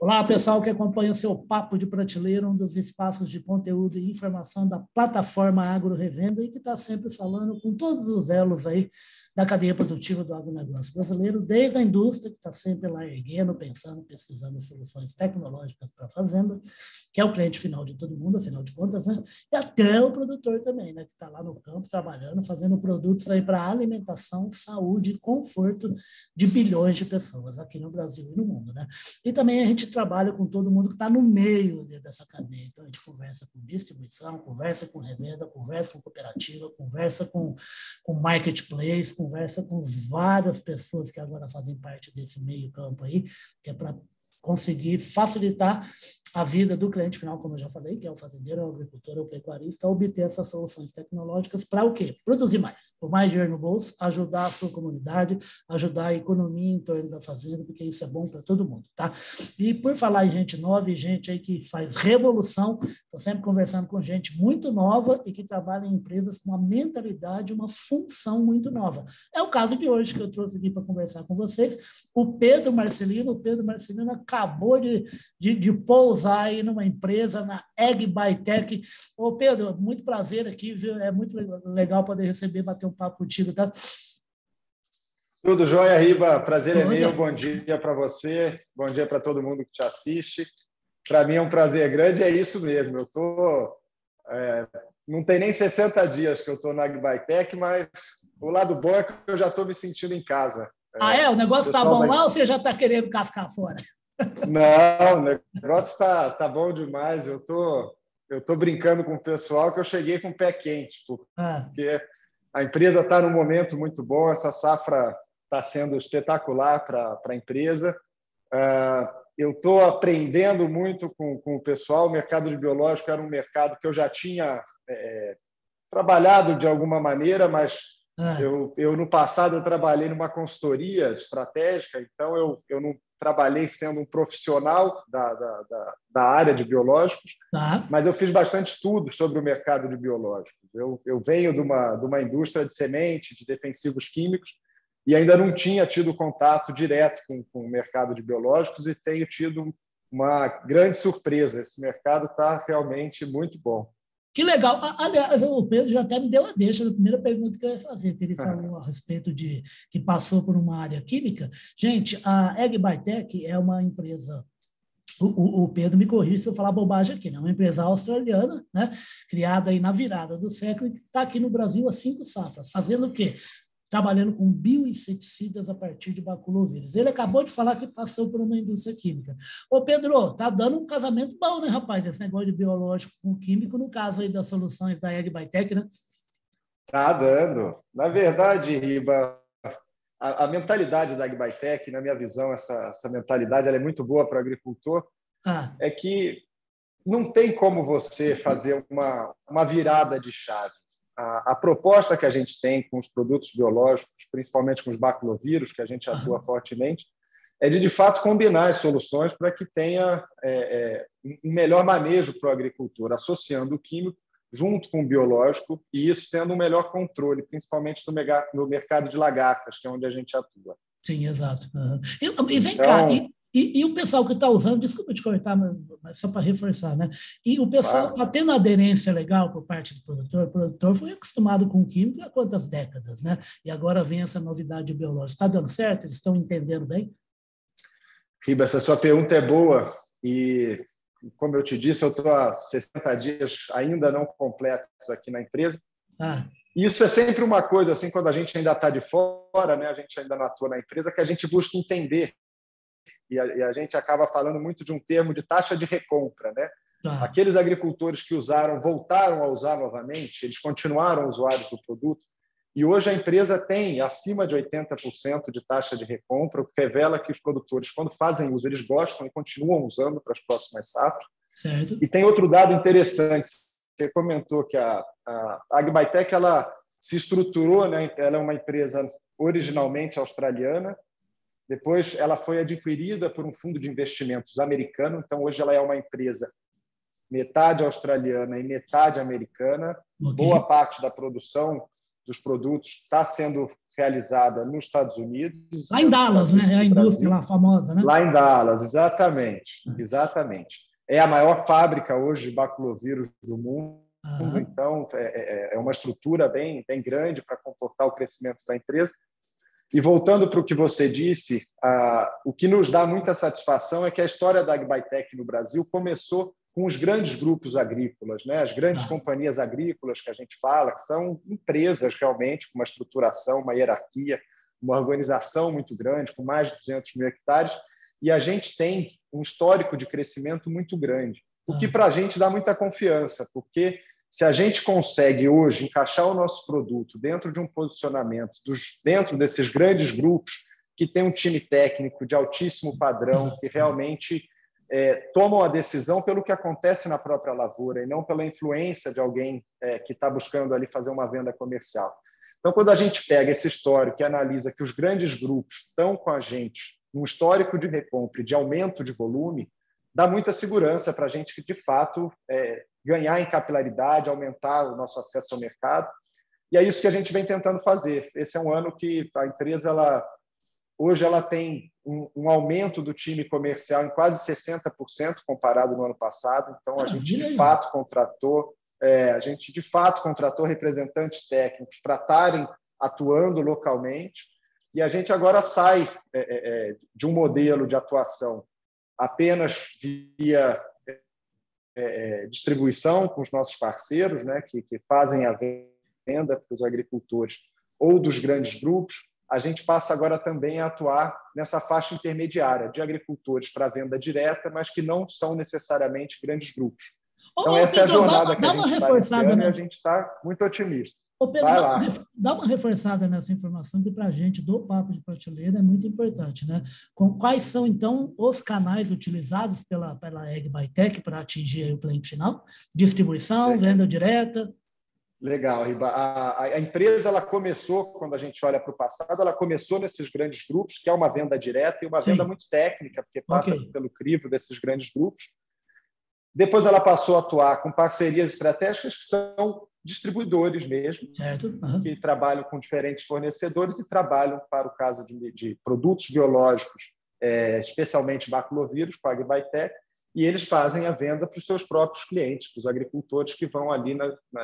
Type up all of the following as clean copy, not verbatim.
Olá, pessoal que acompanha o seu Papo de Prateleira, um dos espaços de conteúdo e informação da plataforma Agro Revenda e que está sempre falando com todos os elos aí da cadeia produtiva do agronegócio brasileiro, desde a indústria, que está sempre lá erguendo, pensando, pesquisando soluções tecnológicas para a fazenda, que é o cliente final de todo mundo, afinal de contas, né? E até o produtor também, né? Que está lá no campo trabalhando, fazendo produtos aí para alimentação, saúde e conforto de bilhões de pessoas aqui no Brasil e no mundo, né? E também a gente trabalha com todo mundo que está no meio dessa cadeia. Então, a gente conversa com distribuição, conversa com revenda, conversa com cooperativa, conversa com marketplace, conversa com várias pessoas que agora fazem parte desse meio campo aí, que é para conseguir facilitar a vida do cliente final, como eu já falei, que é o fazendeiro, o agricultor, o pecuarista, obter essas soluções tecnológicas para o quê? Produzir mais, por mais dinheiro no bolso, ajudar a sua comunidade, ajudar a economia em torno da fazenda, porque isso é bom para todo mundo, tá? E por falar em gente nova e gente aí que faz revolução, estou sempre conversando com gente muito nova e que trabalha em empresas com uma mentalidade, uma função muito nova. É o caso de hoje que eu trouxe aqui para conversar com vocês, o Pedro Marcelino. O Pedro Marcelino acabou de pousar aí numa empresa, na Ag by Tech. Ô, Pedro, muito prazer aqui, viu? É muito legal poder receber, bater um papo contigo, tá? Tudo jóia, Riba. Prazer é meu. Bom dia para você, bom dia para todo mundo que te assiste. Para mim é um prazer grande, é isso mesmo. Eu tô, não tem nem 60 dias que eu estou na Ag by Tech, mas o lado bom é que eu já estou me sentindo em casa. O negócio está bom lá ou você já está querendo cascar fora? Não, o negócio tá bom demais. Eu tô brincando com o pessoal que eu cheguei com o pé quente, porque a empresa está num momento muito bom, essa safra está sendo espetacular para a empresa. Eu estou aprendendo muito com o pessoal. O mercado de biológico era um mercado que eu já tinha trabalhado de alguma maneira, mas eu no passado eu trabalhei numa consultoria estratégica, então eu não trabalhei sendo um profissional da área de biológicos, mas eu fiz bastante estudo sobre o mercado de biológicos. Eu venho de uma indústria de semente, de defensivos químicos, e ainda não tinha tido contato direto com o mercado de biológicos e tenho tido uma grande surpresa. Esse mercado está realmente muito bom. Que legal. Aliás, o Pedro já até me deu a deixa na primeira pergunta que eu ia fazer, que ele falou a respeito de que passou por uma área química. Gente, a Ag by Tech é uma empresa, o Pedro me corrige se eu falar bobagem aqui, né? Uma empresa australiana, né? Criada aí na virada do século e que está aqui no Brasil há 5 safras, fazendo o quê? Trabalhando com bioinseticidas a partir de baculovírus. Ele acabou de falar que passou por uma indústria química. Ô, Pedro, tá dando um casamento bom, né, rapaz? Esse negócio de biológico com químico, no caso aí das soluções da Ag by Tech, né? Tá dando. Na verdade, Riba, a mentalidade da Ag by Tech, na minha visão, essa mentalidade ela é muito boa para o agricultor, é que não tem como você fazer uma virada de chave. A proposta que a gente tem com os produtos biológicos, principalmente com os baculovírus, que a gente atua fortemente, é de fato, combinar as soluções para que tenha um melhor manejo para o agricultor, associando o químico junto com o biológico, e isso tendo um melhor controle, principalmente no mercado de lagartas, que é onde a gente atua. Sim, exato. E vem cá, e o pessoal que está usando, desculpa te cortar, mas só para reforçar, né? E o pessoal está tendo aderência legal por parte do produtor. O produtor foi acostumado com o químico há quantas décadas, né? E agora vem essa novidade biológica. Está dando certo? Eles estão entendendo bem? Riba, essa sua pergunta é boa e, como eu te disse, eu estou há 60 dias ainda não completos aqui na empresa. Isso é sempre uma coisa, assim, quando a gente ainda está de fora, né? A gente ainda não atua na empresa, que a gente busca entender. E a gente acaba falando muito de um termo de taxa de recompra, né? Aqueles agricultores que usaram, voltaram a usar novamente, eles continuaram usuários do produto, e hoje a empresa tem acima de 80% de taxa de recompra, o que revela que os produtores, quando fazem uso, eles gostam e continuam usando para as próximas safras. Certo. E tem outro dado interessante. Você comentou que a Ag by Tech ela se estruturou, né? Ela é uma empresa originalmente australiana, depois ela foi adquirida por um fundo de investimentos americano, então hoje ela é uma empresa metade australiana e metade americana. Boa parte da produção dos produtos está sendo realizada nos Estados Unidos. Lá em Dallas, né? É a indústria lá famosa, né? Lá em Dallas, exatamente. Exatamente. É a maior fábrica hoje de baculovírus do mundo, então é uma estrutura bem grande para comportar o crescimento da empresa. E voltando para o que você disse, o que nos dá muita satisfação é que a história da AgBiTech no Brasil começou com os grandes grupos agrícolas, né? As grandes companhias agrícolas que a gente fala, que são empresas realmente com uma estruturação, uma hierarquia, uma organização muito grande, com mais de 200 mil hectares, e a gente tem um histórico de crescimento muito grande, o que para a gente dá muita confiança, porque se a gente consegue hoje encaixar o nosso produto dentro de um posicionamento, dentro desses grandes grupos que tem um time técnico de altíssimo padrão, que realmente tomam a decisão pelo que acontece na própria lavoura e não pela influência de alguém que está buscando ali fazer uma venda comercial. Então, quando a gente pega esse histórico e analisa que os grandes grupos estão com a gente num histórico de recompra e de aumento de volume, dá muita segurança para a gente que, de fato, ganhar em capilaridade, aumentar o nosso acesso ao mercado. E é isso que a gente vem tentando fazer. Esse é um ano que a empresa, hoje, ela tem um aumento do time comercial em quase 60% comparado no ano passado. Então, a gente, de fato, contratou representantes técnicos para estarem atuando localmente. E a gente agora sai de um modelo de atuação apenas via distribuição com os nossos parceiros, né, que fazem a venda para os agricultores ou dos grandes grupos. A gente passa agora também a atuar nessa faixa intermediária de agricultores para venda direta, mas que não são necessariamente grandes grupos. Então, essa é a jornada que a gente está nesse ano, e a gente está muito otimista. Pedro, dá uma reforçada nessa informação que para a gente do Papo de Prateleira é muito importante, né? Quais são, então, os canais utilizados pela AgBiTech para atingir o cliente final? Distribuição, venda direta? Legal, Riba. A empresa, ela começou, quando a gente olha para o passado, ela começou nesses grandes grupos, que é uma venda direta e uma venda muito técnica, porque passa pelo crivo desses grandes grupos. Depois ela passou a atuar com parcerias estratégicas que são distribuidores mesmo, que trabalham com diferentes fornecedores e trabalham para o caso de produtos biológicos, especialmente baculovírus, com a AgBiTech, e eles fazem a venda para os seus próprios clientes, para os agricultores que vão ali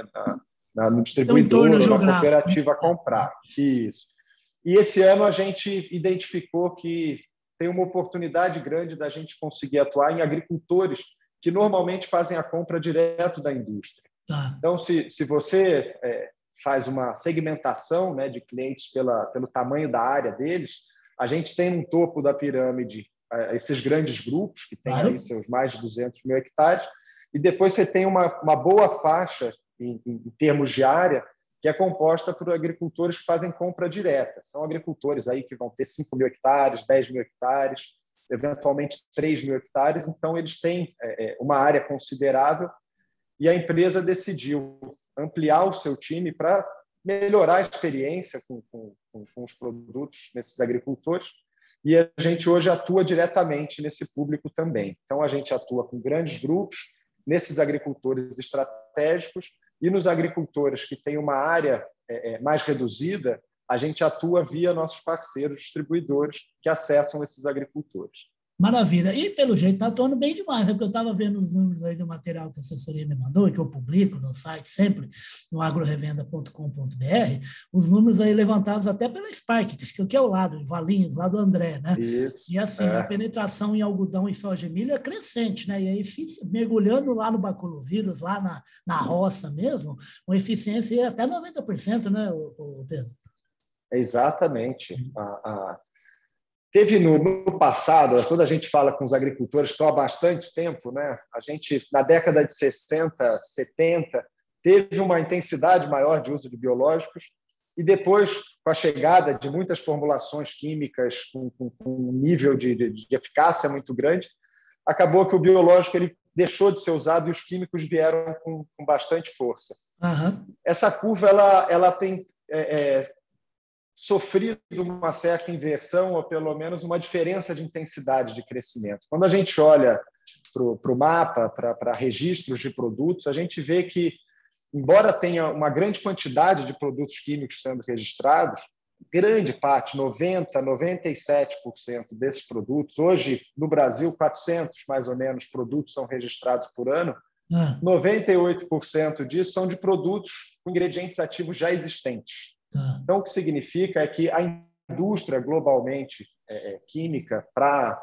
no distribuidor ou na cooperativa comprar. Isso. E esse ano a gente identificou que tem uma oportunidade grande da gente conseguir atuar em agricultores que normalmente fazem a compra direto da indústria. Então, se você faz uma segmentação, né, de clientes pelo tamanho da área deles, a gente tem no topo da pirâmide esses grandes grupos, que têm aí seus mais de 200 mil hectares, e depois você tem uma boa faixa, em termos de área, que é composta por agricultores que fazem compra direta. São agricultores aí que vão ter 5 mil hectares, 10 mil hectares, eventualmente 3 mil hectares, então eles têm uma área considerável, e a empresa decidiu ampliar o seu time para melhorar a experiência com os produtos nesses agricultores, e a gente hoje atua diretamente nesse público também. Então, a gente atua com grandes grupos, nesses agricultores estratégicos, e nos agricultores que têm uma área mais reduzida, a gente atua via nossos parceiros distribuidores que acessam esses agricultores. Maravilha. E, pelo jeito, está atuando bem demais, porque eu estava vendo os números aí do material que a assessoria me mandou, e que eu publico no site sempre, no agrorevenda.com.br, os números aí levantados até pela Spark, que fica aqui ao lado, Valinhos, lá do André, né? Isso. E assim, a penetração em algodão e soja e milho é crescente, né? E aí, mergulhando lá no baculovírus, lá na roça mesmo, uma eficiência até 90%, né, Pedro? Exatamente. Teve no passado, quando a gente fala com os agricultores que estão há bastante tempo, né? A gente, na década de 60, 70, teve uma intensidade maior de uso de biológicos, e depois, com a chegada de muitas formulações químicas com um nível de eficácia muito grande, acabou que o biológico ele deixou de ser usado e os químicos vieram com bastante força. Essa curva ela tem sofrido uma certa inversão, ou pelo menos uma diferença de intensidade de crescimento. Quando a gente olha para o mapa, para registros de produtos, a gente vê que embora tenha uma grande quantidade de produtos químicos sendo registrados, grande parte, 90%, 97% desses produtos, hoje no Brasil, 400 mais ou menos produtos são registrados por ano, 98% disso são de produtos com ingredientes ativos já existentes. Então, o que significa é que a indústria globalmente química para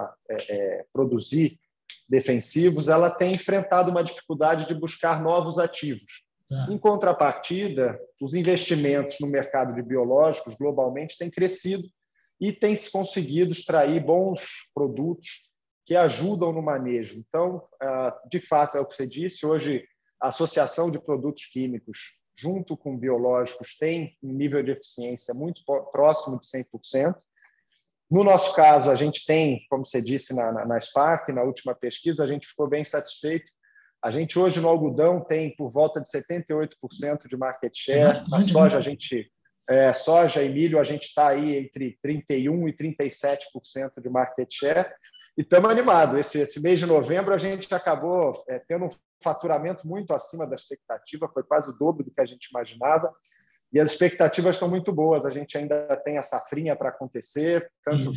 produzir defensivos, ela tem enfrentado uma dificuldade de buscar novos ativos. Em contrapartida, os investimentos no mercado de biológicos globalmente têm crescido e tem se conseguido extrair bons produtos que ajudam no manejo. Então, de fato, é o que você disse, hoje a associação de produtos químicos junto com biológicos tem um nível de eficiência muito próximo de 100%. No nosso caso, a gente tem, como você disse na Spark, na última pesquisa, a gente ficou bem satisfeito. A gente hoje no algodão tem por volta de 78% de market share. Na soja, a gente, soja e milho, a gente está aí entre 31% e 37% de market share. E estamos animados. Esse mês de novembro, a gente acabou tendo um faturamento muito acima da expectativa, foi quase o dobro do que a gente imaginava. E as expectativas estão muito boas. A gente ainda tem a safrinha para acontecer, tanto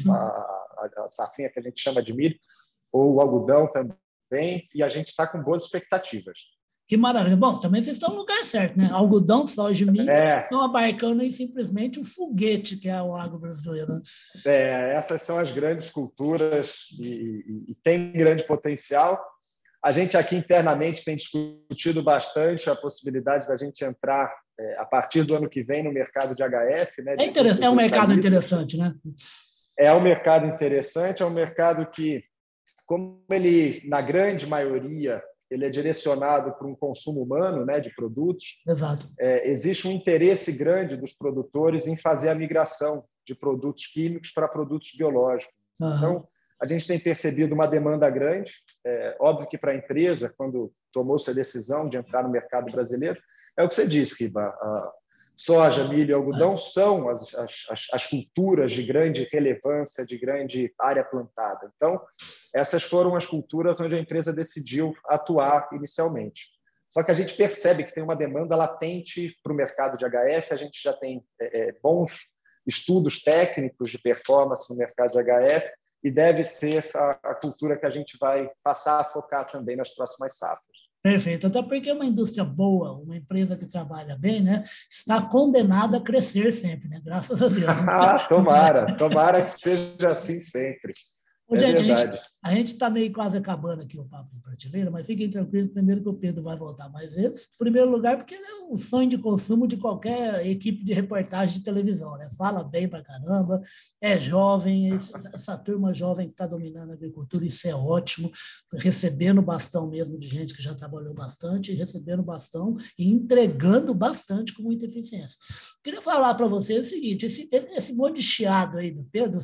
a safrinha que a gente chama de milho, ou o algodão também, e a gente está com boas expectativas. Que maravilha. Bom, também vocês estão no lugar certo, né? Algodão, soja e milho estão abarcando aí simplesmente o foguete que é o agro brasileiro. Essas são as grandes culturas e tem grande potencial. A gente aqui internamente tem discutido bastante a possibilidade da gente entrar a partir do ano que vem no mercado de HF. Né, é um mercado interessante, né? É um mercado interessante, é um mercado que, como ele, na grande maioria, ele é direcionado para um consumo humano, né, de produtos. Exato. Existe um interesse grande dos produtores em fazer a migração de produtos químicos para produtos biológicos. Então, a gente tem percebido uma demanda grande. Óbvio que para a empresa, quando tomou-se a decisão de entrar no mercado brasileiro, é o que você disse, Riba, soja, milho e algodão são as culturas de grande relevância, de grande área plantada. Então, essas foram as culturas onde a empresa decidiu atuar inicialmente. Só que a gente percebe que tem uma demanda latente para o mercado de HF, a gente já tem bons estudos técnicos de performance no mercado de HF, e deve ser a cultura que a gente vai passar a focar também nas próximas safras. Perfeito, até porque uma indústria boa, uma empresa que trabalha bem, né, está condenada a crescer sempre, né? Graças a Deus. Tomara que seja assim sempre. Gente, a gente está meio quase acabando aqui o papo de prateleira, mas fiquem tranquilos, primeiro que o Pedro vai voltar mais vezes. Em primeiro lugar, porque ele é um sonho de consumo de qualquer equipe de reportagem de televisão, né? Fala bem pra caramba, é jovem, essa turma jovem que está dominando a agricultura, isso é ótimo, recebendo bastão mesmo de gente que já trabalhou bastante, recebendo bastão e entregando bastante com muita eficiência. Queria falar para vocês o seguinte, esse monte de chiado aí do Pedro,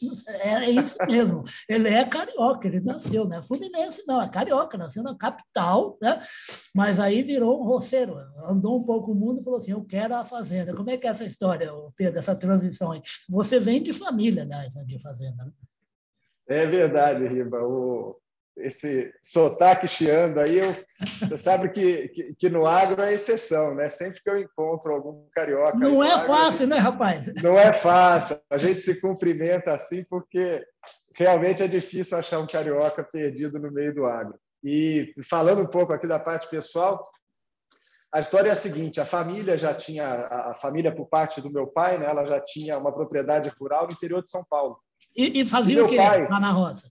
é isso mesmo. Ele é carioca, ele nasceu, não é fluminense, não, é carioca, nasceu na capital, né? Mas aí virou um roceiro, andou um pouco o mundo e falou assim, eu quero a fazenda. Como é que é essa história, Pedro, essa transição aí? Você vem de família, aliás, de fazenda, né? É verdade, Riba. Esse sotaque chiando aí, você sabe que no agro é exceção, né? Sempre que eu encontro algum carioca... Não é fácil, né, rapaz? Não é fácil. A gente se cumprimenta assim porque realmente é difícil achar um carioca perdido no meio do agro. E falando um pouco aqui da parte pessoal, a história é a seguinte, a família por parte do meu pai, né, ela já tinha uma propriedade rural no interior de São Paulo. E fazia o quê lá na roça?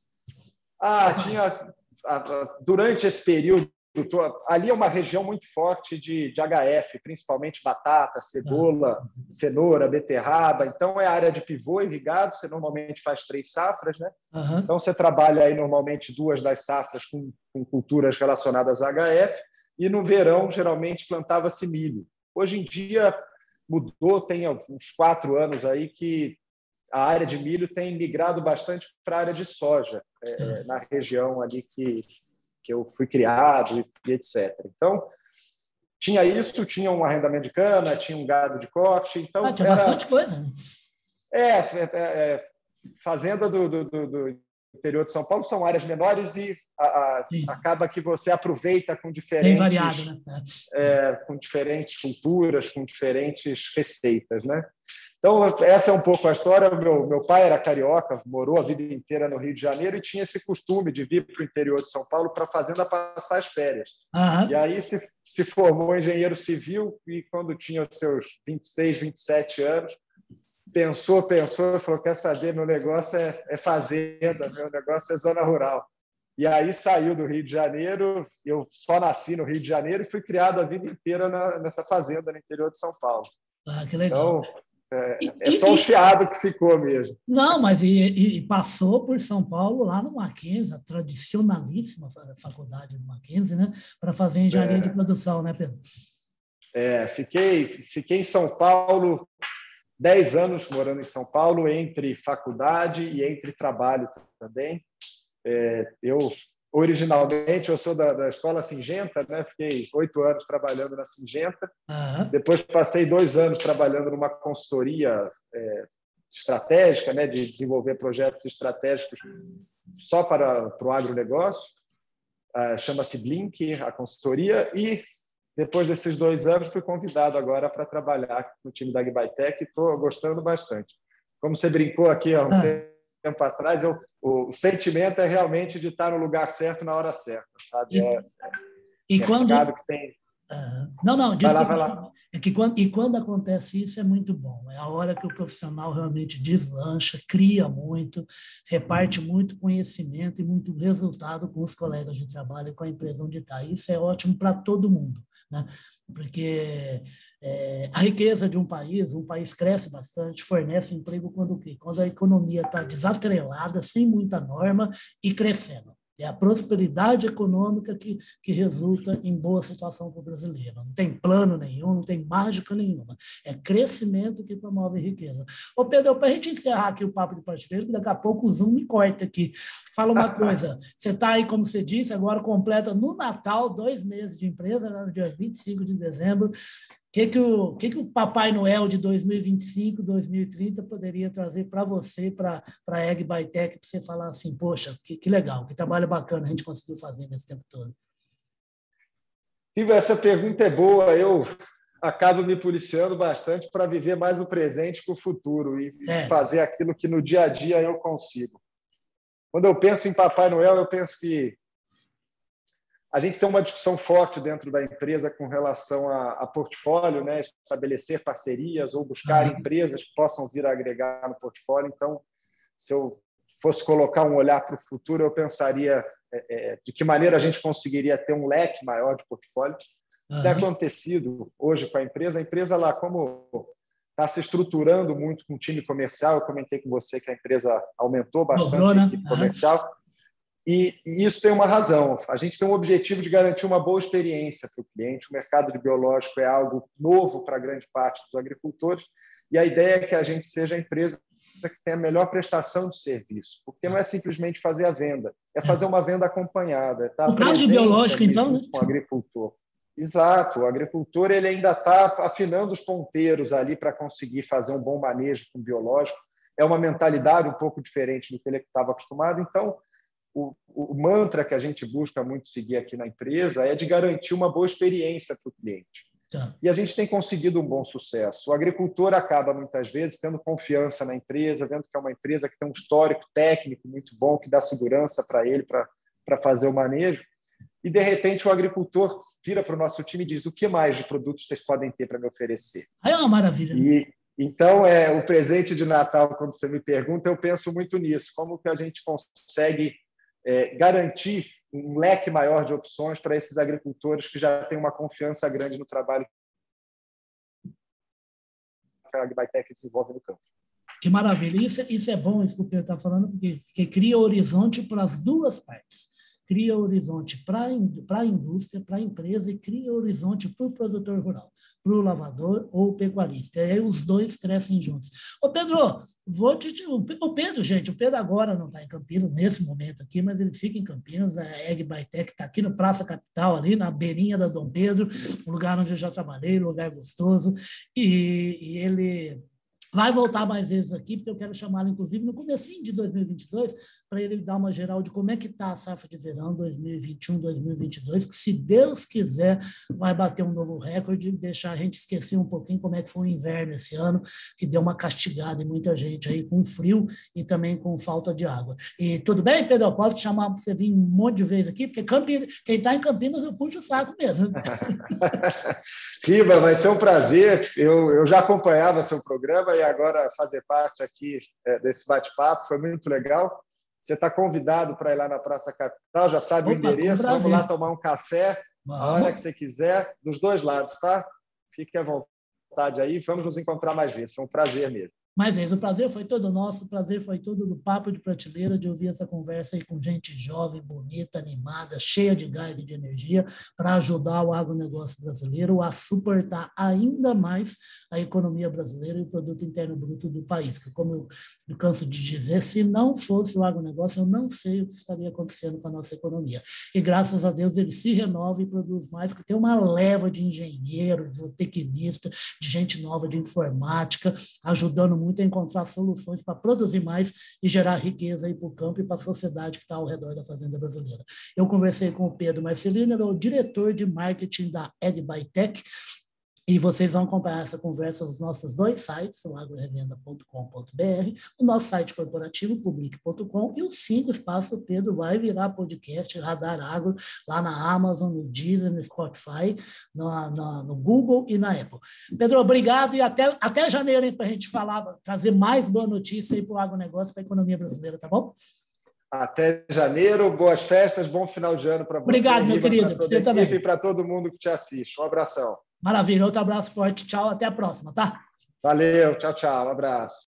Durante esse período, ali é uma região muito forte de HF, principalmente batata, cenoura, beterraba. Então, é área de pivô irrigado, você normalmente faz 3 safras, né? Então, você trabalha aí normalmente 2 das safras com culturas relacionadas a HF, e no verão, geralmente, plantava-se milho. Hoje em dia, mudou, tem uns 4 anos aí que a área de milho tem migrado bastante para a área de soja, na região ali que eu fui criado e etc. Então, tinha isso, tinha um arrendamento de cana, tinha um gado de corte. Então, tinha bastante coisa, né? Fazenda interior de São Paulo são áreas menores e acaba que você aproveita com bem diferentes, variado, né? Com diferentes culturas, com diferentes receitas, né? Então, essa é um pouco a história. Meu pai era carioca, morou a vida inteira no Rio de Janeiro e tinha esse costume de vir para o interior de São Paulo para a fazenda passar as férias. E aí se formou engenheiro civil e, quando tinha os seus 26, 27 anos, pensou e falou: quer saber, meu negócio é fazenda, meu negócio é zona rural. E aí saiu do Rio de Janeiro. Eu só nasci no Rio de Janeiro e fui criado a vida inteira nessa fazenda no interior de São Paulo. Que legal. Então, só o chiado que ficou mesmo. Não, mas passou por São Paulo, lá no Mackenzie, a tradicionalíssima faculdade do Mackenzie, né? Para fazer engenharia de produção, né, Pedro? Fiquei em São Paulo 10 anos, morando em São Paulo, entre faculdade e entre trabalho também. Originalmente, eu sou da escola Singenta, né? Fiquei 8 anos trabalhando na Singenta. Depois passei 2 anos trabalhando numa consultoria estratégica, né? De desenvolver projetos estratégicos só para o agronegócio. Chama-se Blink, a consultoria. E depois desses 2 anos, fui convidado agora para trabalhar no time da Agbaitec e estou gostando bastante. Como você brincou aqui há um tempo atrás, o sentimento é realmente de estar no lugar certo na hora certa, sabe? Mercado que tem... Não, vai lá. É que quando acontece isso é muito bom. É a hora que o profissional realmente deslancha, cria muito, reparte muito conhecimento e muito resultado com os colegas de trabalho e com a empresa onde está. Isso é ótimo para todo mundo, né? Porque a riqueza de um país cresce bastante, fornece emprego quando a economia está desatrelada, sem muita norma e crescendo. É a prosperidade econômica que resulta em boa situação para o brasileiro. Não tem plano nenhum, não tem mágica nenhuma. É crescimento que promove riqueza. Ô, Pedro, para a gente encerrar aqui o Papo de Prateleira, que daqui a pouco o Zoom me corta aqui. Fala uma coisa, você está aí, como você disse, agora completa no Natal 2 meses de empresa, no dia 25 de dezembro. O que o Papai Noel de 2025, 2030 poderia trazer para você, para a Agbaitec, para você falar assim, poxa, que legal, que trabalho bacana a gente conseguiu fazer nesse tempo todo? Ivo, essa pergunta é boa. Eu acabo me policiando bastante para viver mais o presente que o futuro e fazer aquilo que no dia a dia eu consigo. Quando eu penso em Papai Noel, eu penso que a gente tem uma discussão forte dentro da empresa com relação a portfólio, né? Estabelecer parcerias ou buscar empresas que possam vir a agregar no portfólio. Então, se eu fosse colocar um olhar para o futuro, eu pensaria de que maneira a gente conseguiria ter um leque maior de portfólio. Isso tem acontecido hoje com a empresa lá, como está se estruturando muito com o time comercial. Eu comentei com você que a empresa aumentou bastante a equipe comercial. E isso tem uma razão. A gente tem um objetivo de garantir uma boa experiência para o cliente. O mercado de biológico é algo novo para grande parte dos agricultores e a ideia é que a gente seja a empresa que tem a melhor prestação de serviço, porque não é simplesmente fazer a venda, é fazer uma venda acompanhada. No caso de biológico, então, né? Com o agricultor. Exato. O agricultor ele ainda está afinando os ponteiros ali para conseguir fazer um bom manejo com o biológico. É uma mentalidade um pouco diferente do que ele estava acostumado. Então, o mantra que a gente busca muito seguir aqui na empresa é de garantir uma boa experiência para o cliente. E a gente tem conseguido um bom sucesso. O agricultor acaba, muitas vezes, tendo confiança na empresa, vendo que é uma empresa que tem um histórico técnico muito bom, que dá segurança para ele para fazer o manejo. E, de repente, o agricultor vira para o nosso time e diz: o que mais de produtos vocês podem ter para me oferecer? Aí é uma maravilha. Então, o presente de Natal, quando você me pergunta, eu penso muito nisso. Como que a gente consegue garantir um leque maior de opções para esses agricultores que já têm uma confiança grande no trabalho que a Agbaitec desenvolve no campo. Que maravilha. Isso é bom, isso que o Pedro está falando, porque cria horizonte para as duas partes. Cria horizonte para a indústria, para a empresa e cria horizonte para o produtor rural, para o lavador ou o pecuarista. E aí os dois crescem juntos. Ô, Pedro, o Pedro, gente, o Pedro agora não está em Campinas, nesse momento aqui, mas ele fica em Campinas, a Agbaitec está aqui no Praça Capital, ali na beirinha da Dom Pedro, um lugar onde eu já trabalhei, um lugar gostoso, e ele vai voltar mais vezes aqui, porque eu quero chamá-lo, inclusive, no comecinho de 2022, para ele dar uma geral de como é que está a safra de verão 2021, 2022, que, se Deus quiser, vai bater um novo recorde, deixar a gente esquecer um pouquinho como é que foi o inverno esse ano, que deu uma castigada em muita gente aí com frio e também com falta de água. E tudo bem, Pedro? Eu posso te chamar para você vir um monte de vezes aqui, porque quem está em Campinas eu puxo o saco mesmo. Riba, vai ser um prazer. Eu já acompanhava seu programa e agora fazer parte aqui desse bate-papo foi muito legal. Você está convidado para ir lá na Praça Capital, já sabe o endereço. Vamos lá tomar um café a hora que você quiser, dos dois lados, tá? Fique à vontade aí. Vamos nos encontrar mais vezes. Foi um prazer mesmo. Mais vezes, o prazer foi todo nosso, o prazer foi todo do Papo de Prateleira, de ouvir essa conversa aí com gente jovem, bonita, animada, cheia de gás e de energia, para ajudar o agronegócio brasileiro a suportar ainda mais a economia brasileira e o produto interno bruto do país, que, como eu canso de dizer, se não fosse o agronegócio, eu não sei o que estaria acontecendo com a nossa economia. E graças a Deus ele se renova e produz mais, porque tem uma leva de engenheiros, de tecnistas, de gente nova de informática, ajudando muito a encontrar soluções para produzir mais e gerar riqueza para o campo e para a sociedade que está ao redor da fazenda brasileira. Eu conversei com o Pedro Marcelino, ele é o diretor de marketing da AgByTech, e vocês vão acompanhar essa conversa nos nossos dois sites, o agrorevenda.com.br, o nosso site corporativo, public.com, e o 5 Espaço do Pedro vai virar podcast Radar Agro, lá na Amazon, no Deezer, no Spotify, no Google e na Apple. Pedro, obrigado, e até janeiro para a gente trazer mais boa notícia para o agronegócio, para a economia brasileira, tá bom? Até janeiro, boas festas, bom final de ano para você. Obrigado, meu querido. Para toda a equipe e para todo mundo que te assiste. Um abração. Maravilha, outro abraço forte, tchau, até a próxima, tá? Valeu, tchau, tchau, um abraço.